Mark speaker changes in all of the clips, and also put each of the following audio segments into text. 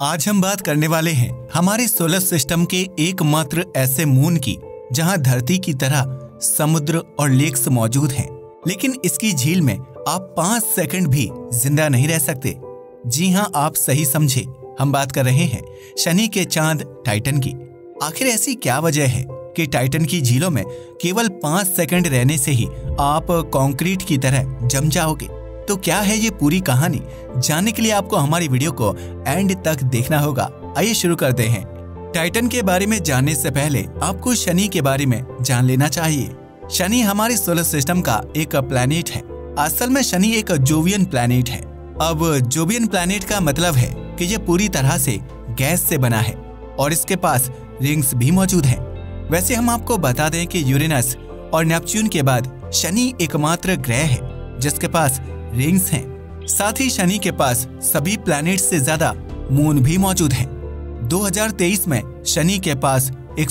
Speaker 1: आज हम बात करने वाले हैं हमारे सोलर सिस्टम के एकमात्र ऐसे मून की जहां धरती की तरह समुद्र और लेक्स मौजूद हैं, लेकिन इसकी झील में आप 5 सेकंड भी जिंदा नहीं रह सकते। जी हां, आप सही समझे, हम बात कर रहे हैं शनि के चांद टाइटन की। आखिर ऐसी क्या वजह है कि टाइटन की झीलों में केवल 5 सेकंड रहने से ही आप कंक्रीट की तरह जम जाओगे? तो क्या है ये पूरी कहानी? जानने के लिए आपको हमारी वीडियो को एंड तक देखना होगा। आइए शुरू करते हैं। टाइटन के बारे में जानने से पहले आपको शनि के बारे में जान लेना चाहिए। शनि हमारे सोलर सिस्टम का एक प्लैनेट है। असल में शनि एक जोवियन प्लैनेट है। अब जोवियन प्लैनेट का मतलब है कि ये पूरी तरह से गैस से बना है और इसके पास रिंग्स भी मौजूद हैं। वैसे हम आपको बता दें कि यूरेनस और नेपच्यून के बाद शनि एकमात्र ग्रह है जिसके पास रिंग्स हैं। साथ ही शनि के पास सभी प्लैनेट से ज्यादा मून भी मौजूद हैं। 2023 में शनि के पास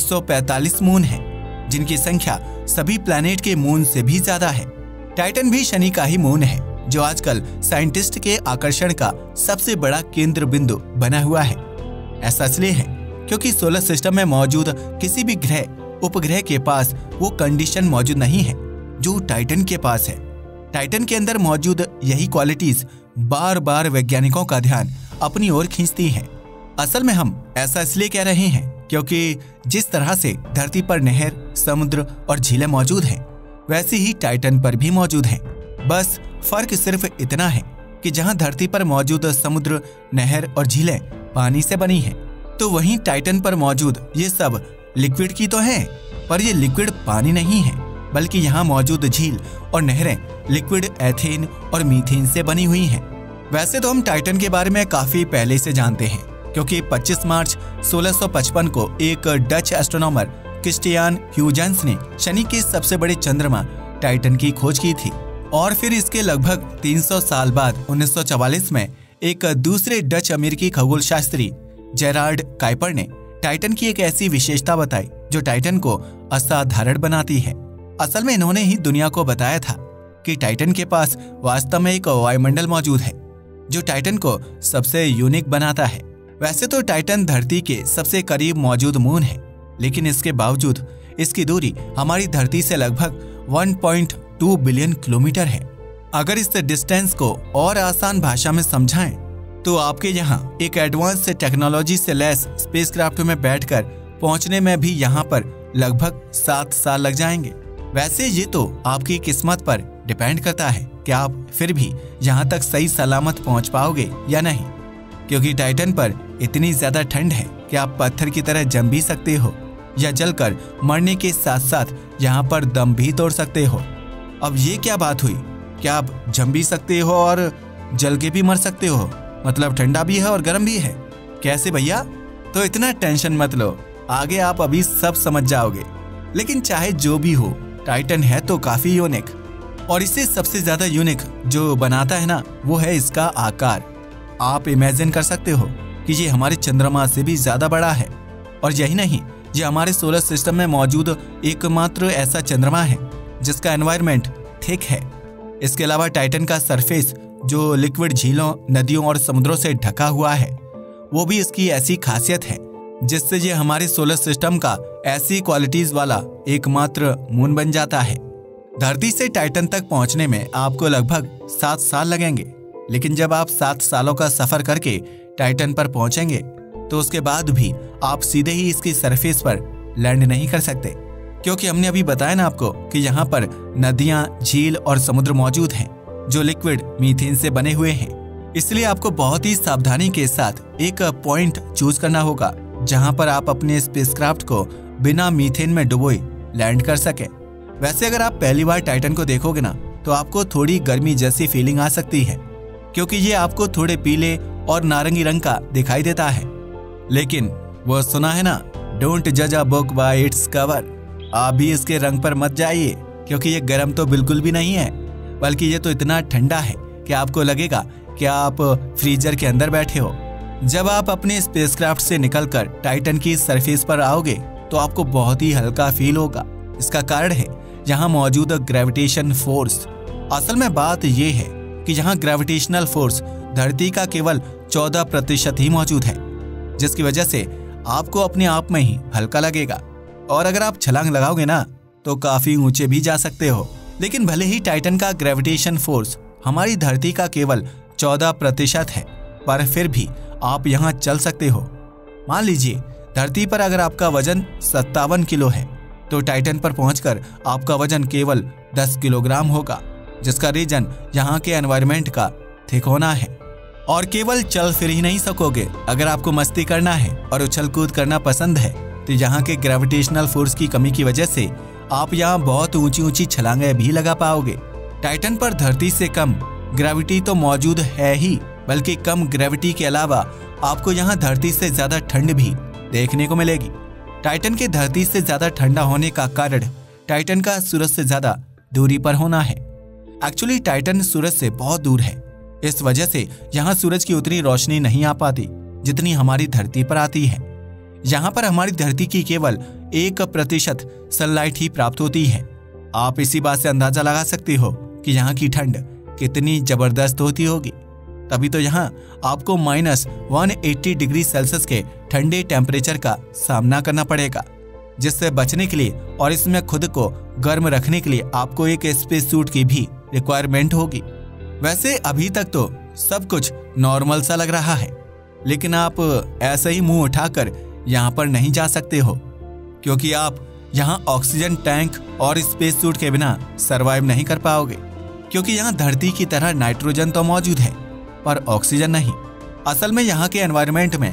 Speaker 1: 145 मून हैं, जिनकी संख्या सभी प्लैनेट के मून से भी ज्यादा है। टाइटन भी शनि का ही मून है, जो आजकल साइंटिस्ट के आकर्षण का सबसे बड़ा केंद्र बिंदु बना हुआ है। ऐसा इसलिए है क्योंकि सोलर सिस्टम में मौजूद किसी भी ग्रह उपग्रह के पास वो कंडीशन मौजूद नहीं है जो टाइटन के पास है। टाइटन के अंदर मौजूद यही क्वालिटीज बार बार वैज्ञानिकों का ध्यान अपनी ओर खींचती हैं। असल में हम ऐसा इसलिए कह रहे हैं क्योंकि जिस तरह से धरती पर नहर, समुद्र और झीलें मौजूद हैं, वैसे ही टाइटन पर भी मौजूद हैं। बस फर्क सिर्फ इतना है कि जहां धरती पर मौजूद समुद्र, नहर और झीलें पानी से बनी हैं, तो वहीं टाइटन पर मौजूद ये सब लिक्विड की तो है, पर ये लिक्विड पानी नहीं है, बल्कि यहाँ मौजूद झील और नहरें लिक्विड एथेन और मीथेन से बनी हुई हैं। वैसे तो हम टाइटन के बारे में काफी पहले से जानते हैं, क्योंकि 25 मार्च 1655 को एक डच एस्ट्रोनॉमर क्रिस्टियान ह्यूजेंस ने शनि के सबसे बड़े चंद्रमा टाइटन की खोज की थी। और फिर इसके लगभग 300 साल बाद 1944 में एक दूसरे डच अमेरिकी खगोल शास्त्री जेरार्ड काइपर ने टाइटन की एक ऐसी विशेषता बताई जो टाइटन को असाधारण बनाती है। असल में इन्होंने ही दुनिया को बताया था कि टाइटन के पास वास्तव में एक वायुमंडल मौजूद है जो टाइटन को सबसे यूनिक बनाता है। वैसे तो टाइटन धरती के सबसे करीब मौजूद मून है, लेकिन इसके बावजूद इसकी दूरी हमारी धरती से लगभग 1.2 बिलियन किलोमीटर है। अगर इस डिस्टेंस को और आसान भाषा में समझाएं तो आपके यहाँ एक एडवांस टेक्नोलॉजी से लैस स्पेसक्राफ्ट में बैठकर पहुंचने में भी यहाँ पर लगभग 7 साल लग जाएंगे। वैसे ये तो आपकी किस्मत पर डिपेंड करता है कि आप फिर भी यहाँ तक सही सलामत पहुँच पाओगे या नहीं, क्योंकि टाइटन पर इतनी ज्यादा ठंड है कि आप पत्थर की तरह जम भी सकते हो या जलकर मरने के साथ साथ यहाँ पर दम भी तोड़ सकते हो। अब ये क्या बात हुई कि आप जम भी सकते हो और जल के भी मर सकते हो? मतलब ठंडा भी है और गर्म भी है? कैसे भैया? तो इतना टेंशन मत लो, आगे आप अभी सब समझ जाओगे। लेकिन चाहे जो भी हो, टाइटन है तो काफी यूनिक, और इससे सबसे ज्यादा यूनिक जो बनाता है ना, वो है इसका आकार। आप इमेजिन कर सकते हो कि ये हमारे चंद्रमा से भी ज्यादा बड़ा है। और यही नहीं, ये हमारे सोलर सिस्टम में मौजूद एकमात्र ऐसा चंद्रमा है जिसका एनवायरनमेंट थिक है। इसके अलावा टाइटन का सरफेस जो लिक्विड झीलों, नदियों और समुद्रों से ढका हुआ है, वो भी इसकी ऐसी खासियत है जिससे ये हमारे सोलर सिस्टम का ऐसी क्वालिटीज वाला एकमात्र मून बन जाता है। धरती से टाइटन तक पहुंचने में आपको लगभग 7 साल लगेंगे, लेकिन जब आप 7 सालों का सफर करके टाइटन पर पहुंचेंगे तो उसके बाद भी आप सीधे ही इसकी सरफेस पर लैंड नहीं कर सकते, क्योंकि हमने अभी बताया ना आपको कि यहाँ पर नदियां, झील और समुद्र मौजूद हैं जो लिक्विड मीथेन से बने हुए हैं। इसलिए आपको बहुत ही सावधानी के साथ एक पॉइंट चूज करना होगा जहां पर आप अपने स्पेसक्राफ्ट को बिना मीथेन में डुबोए लैंड कर सके। वैसे अगर आप पहली बार टाइटन को देखोगे ना, तो आपको थोड़ी गर्मी जैसी फीलिंग आ सकती है, क्योंकि ये आपको थोड़े पीले और नारंगी रंग का दिखाई देता है। लेकिन वो सुना है ना, डोंट जज a book by its cover. आप भी इसके रंग पर मत जाइए, क्योंकि ये गर्म तो बिल्कुल भी नहीं है, बल्कि ये तो इतना ठंडा है कि आपको लगेगा कि आप फ्रीजर के अंदर बैठे हो। जब आप अपने स्पेसक्राफ्ट से निकलकर टाइटन की सरफेस पर आओगे तो आपको बहुत ही हल्का फील होगा। इसका कारण है यहाँ मौजूद ग्रेविटेशन फोर्स। असल में बात ये है कि यहाँ ग्रेविटेशनल फोर्स धरती का केवल 14% ही मौजूद है, जिसकी वजह से आपको अपने आप में ही हल्का लगेगा और अगर आप छलांग लगाओगे ना तो काफी ऊंचे भी जा सकते हो। लेकिन भले ही टाइटन का ग्रेविटेशन फोर्स हमारी धरती का केवल 14% है, पर फिर भी आप यहाँ चल सकते हो। मान लीजिए धरती पर अगर आपका वजन 57 किलो है तो टाइटन पर पहुंचकर आपका वजन केवल 10 किलोग्राम होगा, जिसका रीजन यहाँ के एनवायरनमेंट का थिक होना है। और केवल चल फिर ही नहीं सकोगे, अगर आपको मस्ती करना है और उछल कूद करना पसंद है तो यहाँ के ग्रेविटेशनल फोर्स की कमी की वजह से आप यहाँ बहुत ऊंची ऊंची छलांगें भी लगा पाओगे। टाइटन पर धरती से कम ग्रेविटी तो मौजूद है ही, बल्कि कम ग्रेविटी के अलावा आपको यहाँ धरती से ज्यादा ठंड भी देखने को मिलेगी। टाइटन के धरती से ज्यादा ठंडा होने का कारण टाइटन का सूरज से ज्यादा दूरी पर होना है। एक्चुअली टाइटन सूरज से बहुत दूर है, इस वजह से यहाँ सूरज की उतनी रोशनी नहीं आ पाती जितनी हमारी धरती पर आती है। यहाँ पर हमारी धरती की केवल 1% सनलाइट ही प्राप्त होती है। आप इसी बात से अंदाजा लगा सकते हो कि यहाँ की ठंड कितनी जबरदस्त होती होगी। तभी तो यहाँ आपको -180 डिग्री सेल्सियस के ठंडे टेम्परेचर का सामना करना पड़ेगा, जिससे बचने के लिए और इसमें खुद को गर्म रखने के लिए आपको एक स्पेस सूट की भी रिक्वायरमेंट होगी। वैसे अभी तक तो सब कुछ नॉर्मल सा लग रहा है, लेकिन आप ऐसे ही मुंह उठाकर यहाँ पर नहीं जा सकते हो, क्योंकि आप यहाँ ऑक्सीजन टैंक और स्पेस सूट के बिना सरवाइव नहीं कर पाओगे। क्योंकि यहाँ धरती की तरह नाइट्रोजन तो मौजूद है पर ऑक्सीजन नहीं। असल में यहाँ के एनवायरनमेंट में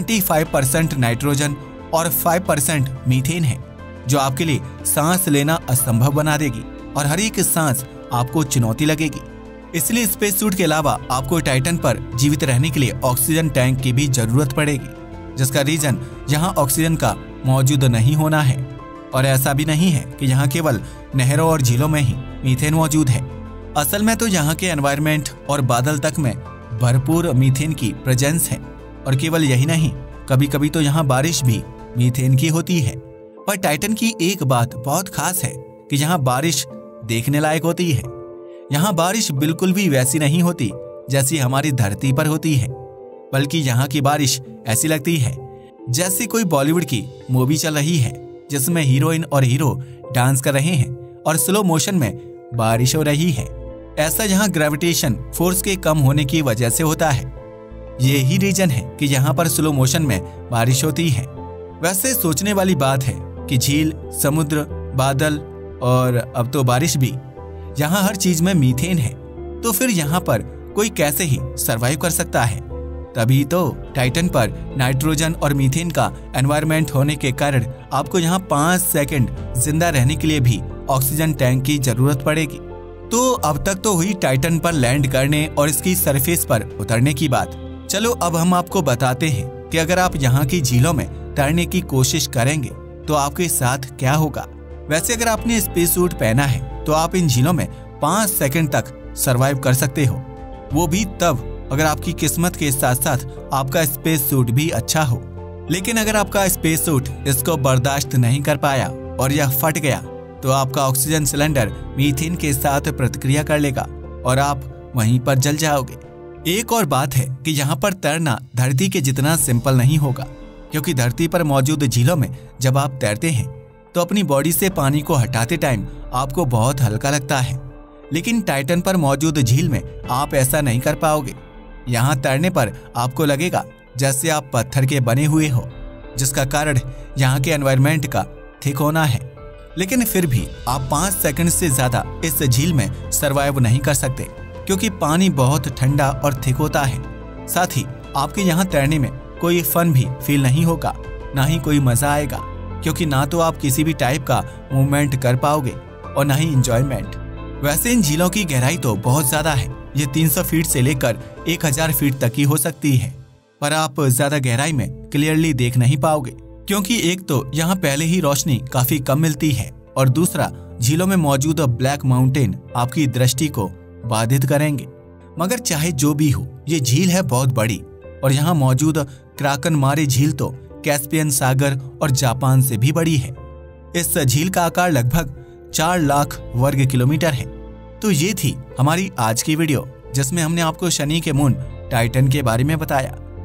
Speaker 1: 95% नाइट्रोजन और 5% मीथेन है, जो आपके लिए सांस लेना असंभव बना देगी और हर एक सांस आपको चुनौती लगेगी। इसलिए स्पेस सूट के अलावा आपको टाइटन पर जीवित रहने के लिए ऑक्सीजन टैंक की भी जरूरत पड़ेगी, जिसका रीजन यहाँ ऑक्सीजन का मौजूद नहीं होना है। और ऐसा भी नहीं है कि यहाँ केवल नहरों और झीलों में ही मीथेन मौजूद है। असल में तो यहाँ के एनवायरनमेंट और बादल तक में भरपूर मीथेन की प्रेजेंस है। और केवल यही नहीं, कभी कभी तो यहाँ बारिश भी मीथेन की होती है। पर टाइटन की एक बात बहुत खास है कि यहाँ बारिश देखने लायक होती है। यहाँ बारिश बिल्कुल भी वैसी नहीं होती जैसी हमारी धरती पर होती है, बल्कि यहाँ की बारिश ऐसी लगती है जैसे कोई बॉलीवुड की मूवी चल रही है, जिसमें हीरोइन और हीरो डांस कर रहे हैं और स्लो मोशन में बारिश हो रही है। ऐसा यहाँ ग्रेविटेशन फोर्स के कम होने की वजह से होता है। यही रीजन है कि यहाँ पर स्लो मोशन में बारिश होती है। वैसे सोचने वाली बात है कि झील, समुद्र, बादल और अब तो बारिश भी, यहाँ हर चीज में मीथेन है, तो फिर यहाँ पर कोई कैसे ही सरवाइव कर सकता है। तभी तो टाइटन पर नाइट्रोजन और मीथेन का एनवायरनमेंट होने के कारण आपको यहाँ 5 सेकंड जिंदा रहने के लिए भी ऑक्सीजन टैंक की जरूरत पड़ेगी। तो अब तक तो हुई टाइटन पर लैंड करने और इसकी सरफेस पर उतरने की बात। चलो अब हम आपको बताते हैं कि अगर आप यहाँ की झीलों में तैरने की कोशिश करेंगे तो आपके साथ क्या होगा। वैसे अगर आपने स्पेस सूट पहना है तो आप इन झीलों में 5 सेकंड तक सरवाइव कर सकते हो, वो भी तब अगर आपकी किस्मत के साथ साथ आपका स्पेस सूट भी अच्छा हो। लेकिन अगर आपका स्पेस सूट इसको बर्दाश्त नहीं कर पाया और यह फट गया तो आपका ऑक्सीजन सिलेंडर मीथेन के साथ प्रतिक्रिया कर लेगा और आप वहीं पर जल जाओगे। एक और बात है कि यहाँ पर तैरना धरती के जितना सिंपल नहीं होगा, क्योंकि धरती पर मौजूद झीलों में जब आप तैरते हैं तो अपनी बॉडी से पानी को हटाते टाइम आपको बहुत हल्का लगता है, लेकिन टाइटन पर मौजूद झील में आप ऐसा नहीं कर पाओगे। यहाँ तैरने पर आपको लगेगा जैसे आप पत्थर के बने हुए हो, जिसका कारण यहाँ के एनवायरनमेंट का थिक होना है। लेकिन फिर भी आप 5 सेकंड से ज्यादा इस झील में सरवाइव नहीं कर सकते, क्योंकि पानी बहुत ठंडा और थिक होता है। साथ ही आपके यहाँ तैरने में कोई फन भी फील नहीं होगा, ना ही कोई मजा आएगा, क्योंकि ना तो आप किसी भी टाइप का मूवमेंट कर पाओगे और ना ही इंजॉयमेंट। वैसे इन झीलों की गहराई तो बहुत ज्यादा है, ये 300 फीट से लेकर 1000 फीट तक की हो सकती है, पर आप ज्यादा गहराई में क्लियरली देख नहीं पाओगे, क्योंकि एक तो यहाँ पहले ही रोशनी काफी कम मिलती है और दूसरा झीलों में मौजूद ब्लैक माउंटेन आपकी दृष्टि को बाधित करेंगे। मगर चाहे जो भी हो, ये झील है बहुत बड़ी और यहाँ मौजूद क्राकनमारी झील तो कैस्पियन सागर और जापान से भी बड़ी है। इस झील का आकार लगभग 4 लाख वर्ग किलोमीटर है। तो ये थी हमारी आज की वीडियो, जिसमें हमने आपको शनि के मून टाइटन के बारे में बताया।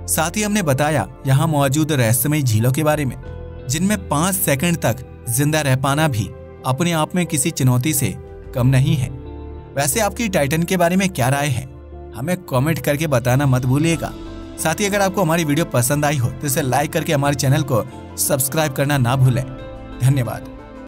Speaker 1: साथ ही हमने बताया यहाँ मौजूद रहस्यमय झीलों के बारे में, जिनमें 5 सेकंड तक जिंदा रह पाना भी अपने आप में किसी चुनौती से कम नहीं है। वैसे आपकी टाइटन के बारे में क्या राय है, हमें कमेंट करके बताना मत भूलिएगा। साथ ही अगर आपको हमारी वीडियो पसंद आई हो तो इसे लाइक करके हमारे चैनल को सब्सक्राइब करना ना भूलें। धन्यवाद।